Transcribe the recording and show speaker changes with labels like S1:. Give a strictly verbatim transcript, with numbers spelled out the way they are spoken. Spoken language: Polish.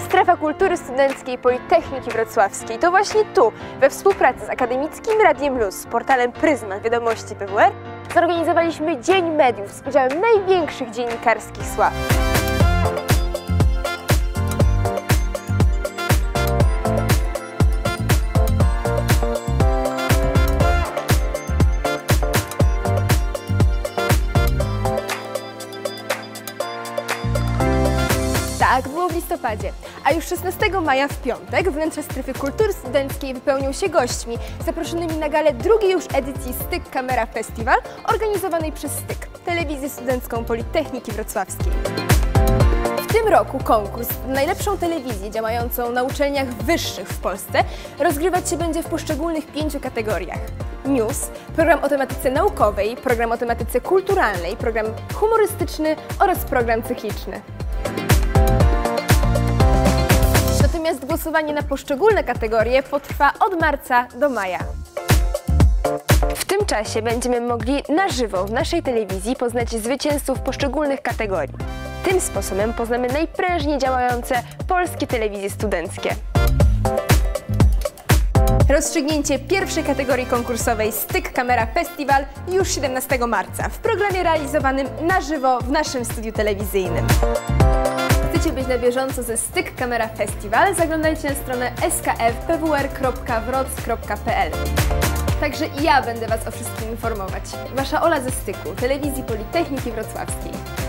S1: Strefa Kultury Studenckiej Politechniki Wrocławskiej. To właśnie tu, we współpracy z Akademickim Radiem Luz, z portalem Pryzmat Wiadomości P W R, zorganizowaliśmy Dzień Mediów z udziałem największych dziennikarskich sław. Tak, było w listopadzie, a już szesnastego maja w piątek wnętrze Strefy Kultury Studenckiej wypełnią się gośćmi zaproszonymi na galę drugiej już edycji Styk Kamera Festival organizowanej przez Styk, Telewizję Studencką Politechniki Wrocławskiej. W tym roku konkurs na najlepszą telewizję działającą na uczelniach wyższych w Polsce rozgrywać się będzie w poszczególnych pięciu kategoriach. News, program o tematyce naukowej, program o tematyce kulturalnej, program humorystyczny oraz program cykliczny. Natomiast głosowanie na poszczególne kategorie potrwa od marca do maja. W tym czasie będziemy mogli na żywo w naszej telewizji poznać zwycięzców poszczególnych kategorii. Tym sposobem poznamy najprężniej działające polskie telewizje studenckie. Rozstrzygnięcie pierwszej kategorii konkursowej Styk Kamera Festival już siedemnastego marca w programie realizowanym na żywo w naszym studiu telewizyjnym. Chcecie być na bieżąco ze Styk Kamera Festival? Zaglądajcie na stronę s k f p w r kropka wroc kropka p l. Także i ja będę Was o wszystkim informować. Wasza Ola ze Styku, Telewizji Politechniki Wrocławskiej.